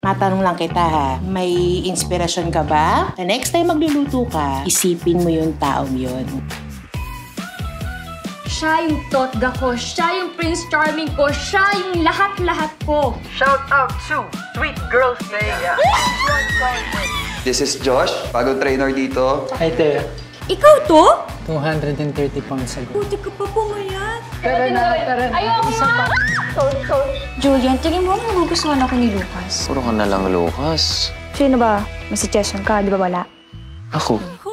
Matanong lang kita ha, may inspirasyon ka ba? The next time magluluto ka, isipin mo yung taong yun. Siya yung totga ko, siya yung Prince Charming ko, siya yung lahat-lahat ko. Shout out to Sweet Girls Mega. This is Josh, bagong trainer dito. Hi, Teo. Ikaw to? 230 pounds ago. Buti ka pa pumayat. Tara na. Ayoko nga. Julian, tingin mo magugustuhan ako ni Lucas. Puro ka na lang, Lucas. Sino ba? May suggestion ka, di ba wala? Ako?